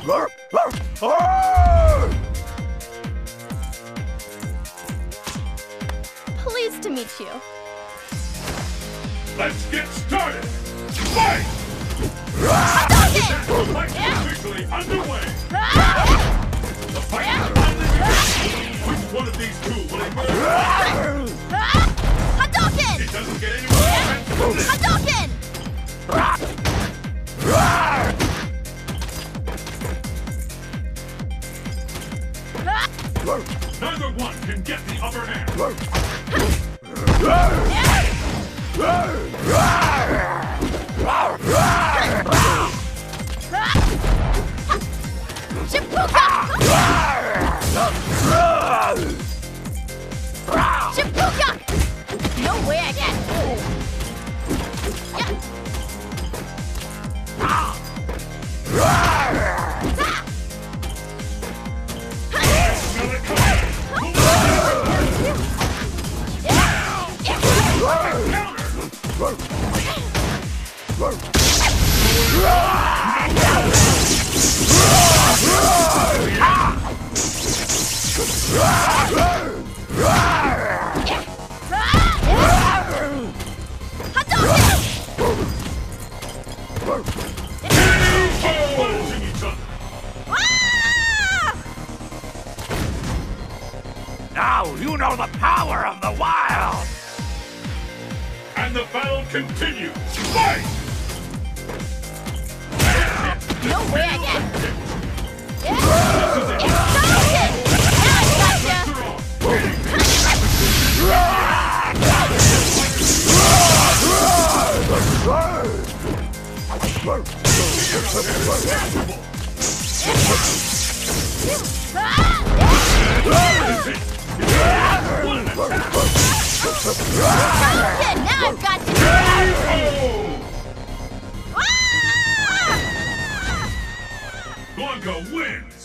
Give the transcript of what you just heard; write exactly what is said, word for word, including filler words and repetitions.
Pleased to meet you. Let's get started! Fight! Hadouken! The fight is officially underway! The fight is finally beginning! Which one of these two will emerge? Hadouken! It doesn't get any more offensive than this! Hadouken! Neither one can get the upper hand! Shipuka! Shipuka! No way again! Now you know the power of the wild! And the battle continues! Fight! No way again! Hadouken! Now I gotcha! Hadouken! Now I've got to... Blanka wins!